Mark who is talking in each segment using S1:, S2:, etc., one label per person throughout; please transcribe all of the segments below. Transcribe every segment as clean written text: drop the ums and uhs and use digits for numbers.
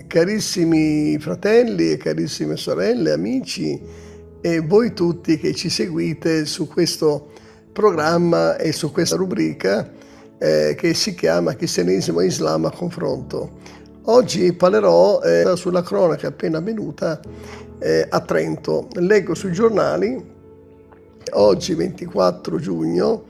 S1: Carissimi fratelli e carissime sorelle, amici e voi tutti che ci seguite su questo programma e su questa rubrica che si chiama Cristianesimo e Islam a confronto. Oggi parlerò sulla cronaca appena avvenuta a Trento. Leggo sui giornali, oggi 24 giugno,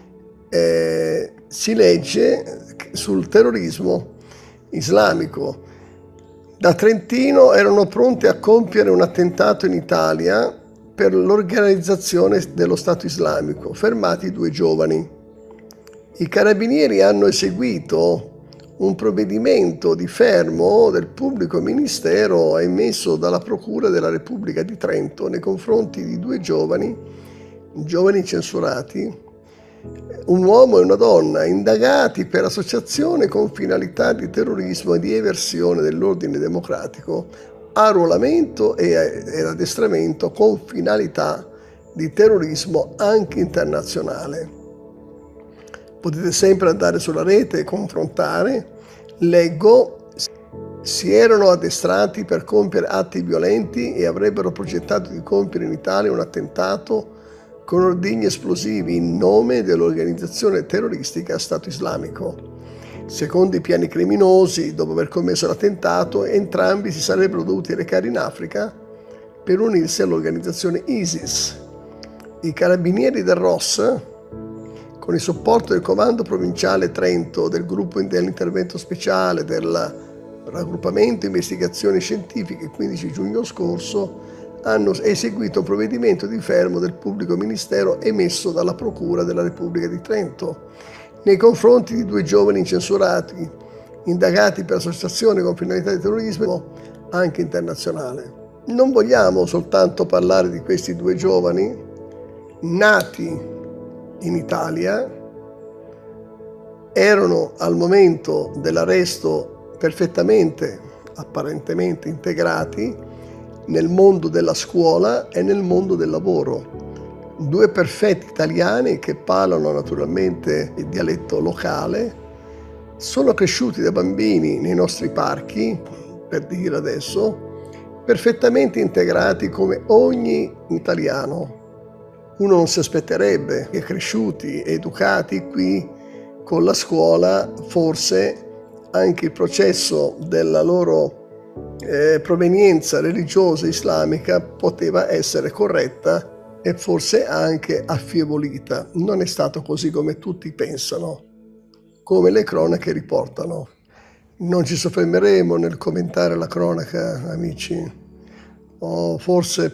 S1: si legge sul terrorismo islamico. Da Trentino erano pronti a compiere un attentato in Italia per l'organizzazione dello Stato islamico, fermati 2 giovani. I carabinieri hanno eseguito un provvedimento di fermo del pubblico ministero emesso dalla Procura della Repubblica di Trento nei confronti di 2 giovani censurati, un uomo e una donna, indagati per associazione con finalità di terrorismo e di eversione dell'ordine democratico, arruolamento e addestramento con finalità di terrorismo anche internazionale. Potete sempre andare sulla rete e confrontare. Leggo: si erano addestrati per compiere atti violenti e avrebbero progettato di compiere in Italia un attentato con ordigni esplosivi in nome dell'organizzazione terroristica Stato Islamico. Secondo i piani criminosi, dopo aver commesso l'attentato, entrambi si sarebbero dovuti recare in Africa per unirsi all'organizzazione ISIS. I carabinieri del ROS, con il supporto del Comando Provinciale Trento, del gruppo dell'intervento speciale del raggruppamento investigazioni scientifiche il 15 giugno scorso, hanno eseguito un provvedimento di fermo del pubblico ministero emesso dalla Procura della Repubblica di Trento nei confronti di 2 giovani incensurati, indagati per associazione con finalità di terrorismo anche internazionale. Non vogliamo soltanto parlare di questi 2 giovani nati in Italia, erano al momento dell'arresto perfettamente, apparentemente integrati nel mondo della scuola e nel mondo del lavoro. 2 perfetti italiani che parlano naturalmente il dialetto locale, sono cresciuti da bambini nei nostri parchi, per dire adesso, perfettamente integrati come ogni italiano. Uno non si aspetterebbe che cresciuti e educati qui con la scuola, forse anche il processo della loro provenienza religiosa islamica poteva essere corretta e forse anche affievolita. Non è stato così come tutti pensano, come le cronache riportano. Non ci soffermeremo nel commentare la cronaca, amici, o forse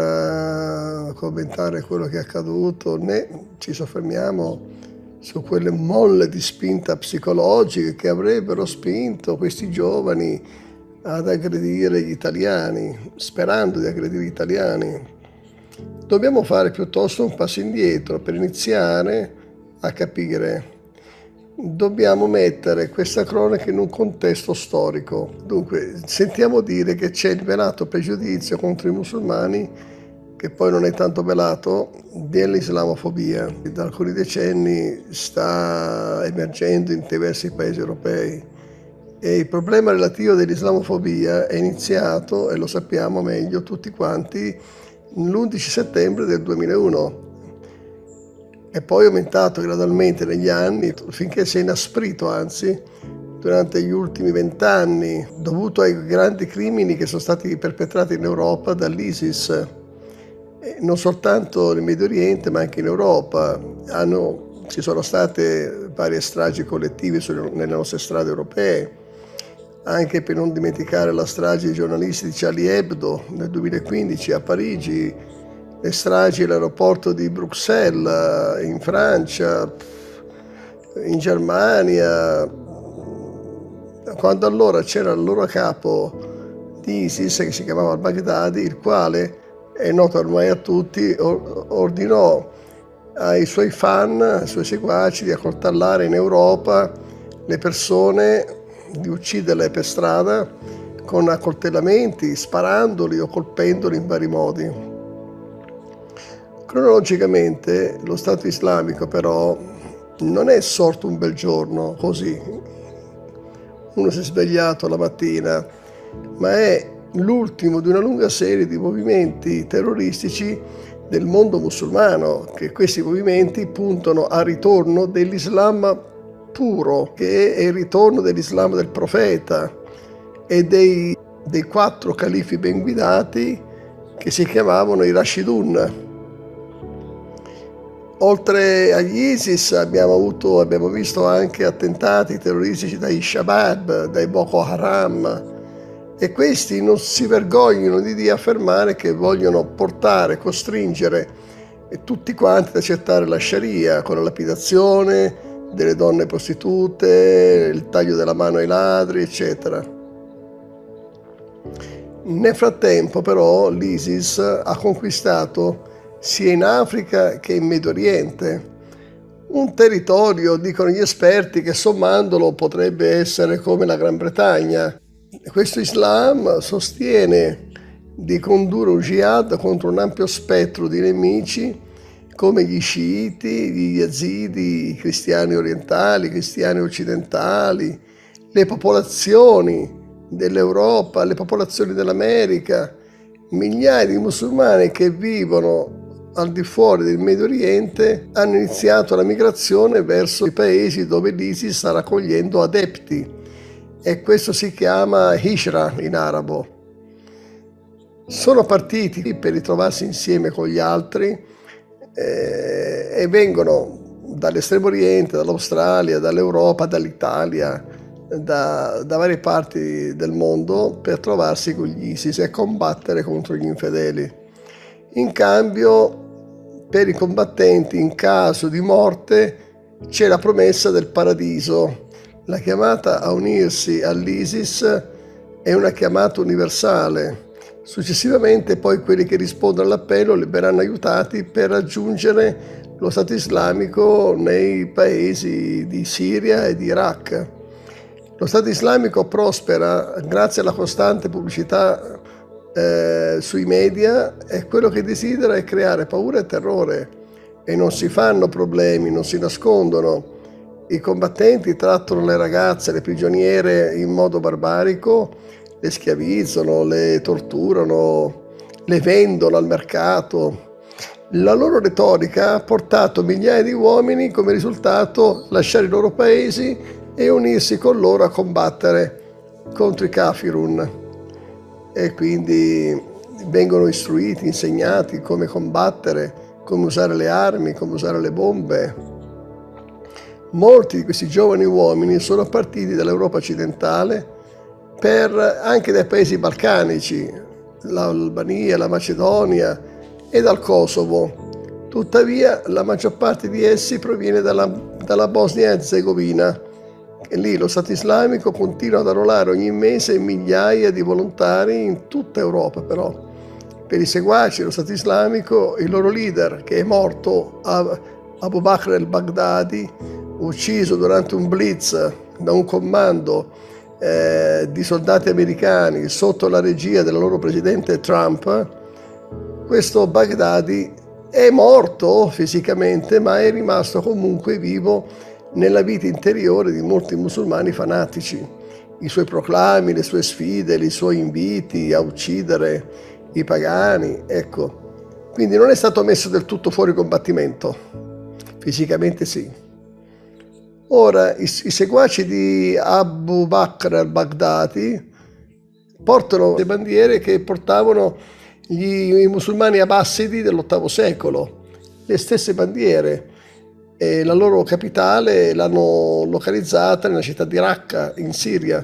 S1: per commentare quello che è accaduto, né ci soffermiamo su quelle molle di spinta psicologiche che avrebbero spinto questi giovani ad aggredire gli italiani, sperando di aggredire gli italiani. Dobbiamo fare piuttosto un passo indietro per iniziare a capire. Dobbiamo mettere questa cronaca in un contesto storico. Dunque, sentiamo dire che c'è il velato pregiudizio contro i musulmani, che poi non è tanto velato, dell'islamofobia. Da alcuni decenni sta emergendo in diversi paesi europei. E il problema relativo dell'islamofobia è iniziato, e lo sappiamo meglio tutti quanti, l'11 settembre del 2001 e poi è aumentato gradualmente negli anni finché si è inasprito, anzi, durante gli ultimi 20 anni, dovuto ai grandi crimini che sono stati perpetrati in Europa dall'ISIS, e non soltanto nel Medio Oriente ma anche in Europa. Ci sono state varie stragi collettive nelle nostre strade europee, anche per non dimenticare la strage dei giornalisti di Charlie Hebdo nel 2015 a Parigi, le stragi all'aeroporto di Bruxelles, in Francia, in Germania, quando allora c'era il loro capo di ISIS che si chiamava al-Baghdadi, il quale, è noto ormai a tutti, ordinò ai suoi fan, ai suoi seguaci di accoltellare in Europa le persone, di ucciderle per strada con accoltellamenti, sparandoli o colpendoli in vari modi. Cronologicamente lo Stato islamico però non è sorto un bel giorno così. Uno si è svegliato la mattina ma è l'ultimo di una lunga serie di movimenti terroristici del mondo musulmano, che questi movimenti puntano al ritorno dell'Islam puro, che è il ritorno dell'Islam del profeta e dei 4 califi ben guidati che si chiamavano i Rashidun. Oltre agli ISIS abbiamo visto anche attentati terroristici dai Shabab, dai Boko Haram, e questi non si vergognano di affermare che vogliono portare, costringere tutti quanti ad accettare la Sharia, con la lapidazione delle donne prostitute, il taglio della mano ai ladri, eccetera. Nel frattempo però l'ISIS ha conquistato sia in Africa che in Medio Oriente un territorio, dicono gli esperti, che sommandolo potrebbe essere come la Gran Bretagna. Questo Islam sostiene di condurre un jihad contro un ampio spettro di nemici come gli sciiti, gli yazidi, i cristiani orientali, i cristiani occidentali, le popolazioni dell'Europa, le popolazioni dell'America, migliaia di musulmani che vivono al di fuori del Medio Oriente hanno iniziato la migrazione verso i paesi dove l'ISIS sta raccogliendo adepti, e questo si chiama Hijra in arabo. Sono partiti per ritrovarsi insieme con gli altri e vengono dall'Estremo Oriente, dall'Australia, dall'Europa, dall'Italia, da varie parti del mondo per trovarsi con gli ISIS e combattere contro gli infedeli. In cambio, per i combattenti, in caso di morte, c'è la promessa del paradiso. La chiamata a unirsi all'ISIS è una chiamata universale. Successivamente poi quelli che rispondono all'appello verranno aiutati per raggiungere lo Stato islamico nei paesi di Siria e di Iraq. Lo Stato islamico prospera grazie alla costante pubblicità sui media, e quello che desidera è creare paura e terrore, e non si fanno problemi, non si nascondono. I combattenti trattano le ragazze, le prigioniere in modo barbarico, le schiavizzano, le torturano, le vendono al mercato. La loro retorica ha portato migliaia di uomini come risultato a lasciare i loro paesi e unirsi con loro a combattere contro i kafirun, e quindi vengono istruiti, insegnati come combattere, come usare le armi, come usare le bombe. Molti di questi giovani uomini sono partiti dall'Europa occidentale, anche dai paesi balcanici, l'Albania, la Macedonia e dal Kosovo. Tuttavia la maggior parte di essi proviene dalla Bosnia e Erzegovina, e lì lo Stato islamico continua ad arruolare ogni mese migliaia di volontari in tutta Europa. Però per i seguaci dello Stato islamico, il loro leader, che è morto, Abu Bakr al-Baghdadi, ucciso durante un blitz da un comando di soldati americani sotto la regia del loro presidente Trump, questo Baghdadi è morto fisicamente, ma è rimasto comunque vivo nella vita interiore di molti musulmani fanatici. I suoi proclami, le sue sfide, i suoi inviti a uccidere i pagani, ecco. Quindi non è stato messo del tutto fuori combattimento, fisicamente sì. Ora, i seguaci di Abu Bakr al-Baghdadi portano le bandiere che portavano i musulmani abbassidi dell'VIII secolo, le stesse bandiere. E la loro capitale l'hanno localizzata nella città di Raqqa, in Siria.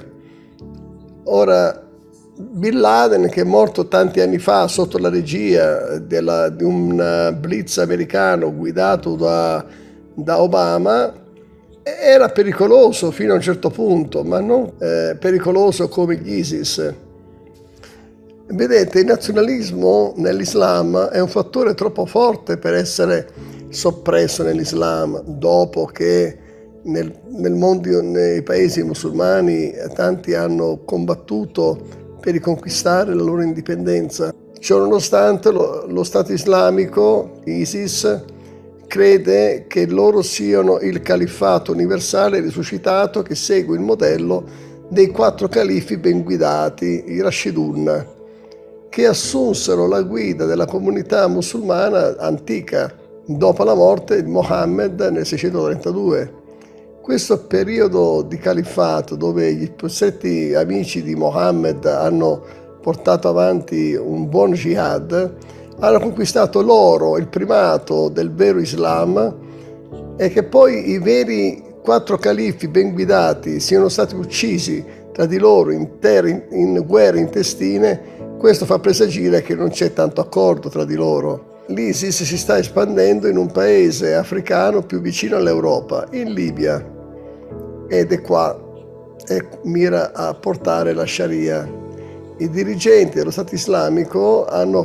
S1: Ora, Bin Laden, che è morto tanti anni fa sotto la regia di un blitz americano guidato da Obama, era pericoloso fino a un certo punto, ma non pericoloso come gli ISIS. Vedete, il nazionalismo nell'Islam è un fattore troppo forte per essere soppresso nell'Islam, dopo che nel mondo, nei paesi musulmani, tanti hanno combattuto per riconquistare la loro indipendenza. Ciononostante, lo Stato islamico, ISIS, crede che loro siano il califfato universale risuscitato che segue il modello dei 4 califi ben guidati, i Rashidun, che assunsero la guida della comunità musulmana antica dopo la morte di Mohammed nel 632. Questo periodo di califfato, dove gli stretti amici di Mohammed hanno portato avanti un buon jihad, hanno conquistato loro il primato del vero Islam, e che poi i veri 4 califi ben guidati siano stati uccisi tra di loro in guerre intestine, questo fa presagire che non c'è tanto accordo tra di loro. L'ISIS si sta espandendo in un paese africano più vicino all'Europa, in Libia, ed è qua e mira a portare la Sharia. I dirigenti dello Stato islamico hanno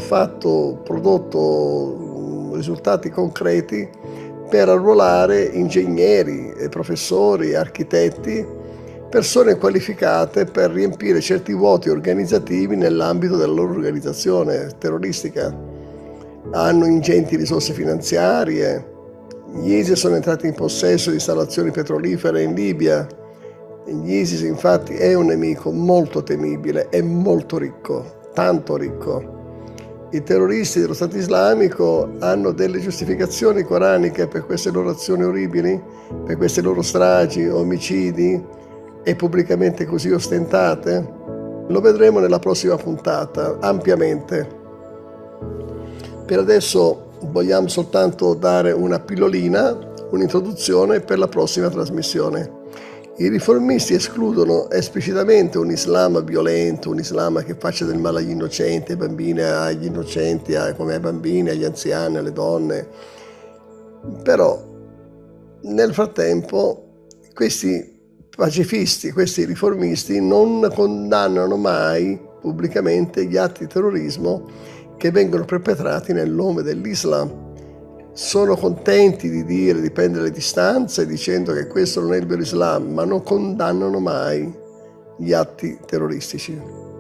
S1: prodotto risultati concreti per arruolare ingegneri, professori, architetti, persone qualificate per riempire certi vuoti organizzativi nell'ambito della loro organizzazione terroristica. Hanno ingenti risorse finanziarie. Gli ISIS sono entrati in possesso di installazioni petrolifere in Libia. Gli ISIS infatti è un nemico molto temibile e molto ricco, tanto ricco. I terroristi dello Stato islamico hanno delle giustificazioni coraniche per queste loro azioni orribili, per queste loro stragi, omicidi e pubblicamente così ostentate? Lo vedremo nella prossima puntata, ampiamente. Per adesso vogliamo soltanto dare una pillolina, un'introduzione per la prossima trasmissione. I riformisti escludono esplicitamente un Islam violento, un Islam che faccia del male agli innocenti, ai bambini, agli innocenti, come ai bambini, agli anziani, alle donne. Però, nel frattempo, questi pacifisti, questi riformisti non condannano mai pubblicamente gli atti di terrorismo che vengono perpetrati nel nome dell'Islam. Sono contenti di prendere le distanze dicendo che questo non è il vero Islam, ma non condannano mai gli atti terroristici.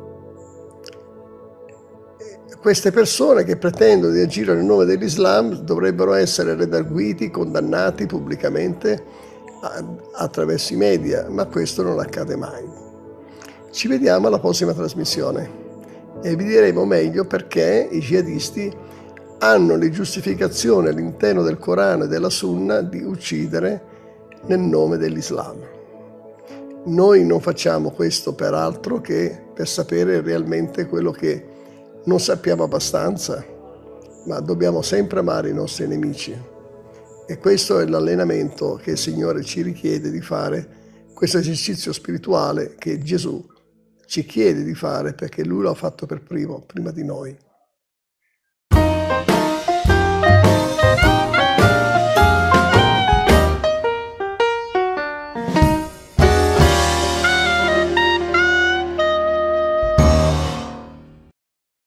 S1: Queste persone che pretendono di agire nel nome dell'Islam dovrebbero essere redarguiti, condannati pubblicamente attraverso i media, ma questo non accade mai. Ci vediamo alla prossima trasmissione e vi diremo meglio perché i jihadisti hanno le giustificazioni all'interno del Corano e della Sunna di uccidere nel nome dell'Islam. Noi non facciamo questo per altro che per sapere realmente quello che non sappiamo abbastanza, ma dobbiamo sempre amare i nostri nemici. E questo è l'allenamento che il Signore ci richiede di fare, questo esercizio spirituale che Gesù ci chiede di fare perché Lui l'ha fatto per primo, prima di noi.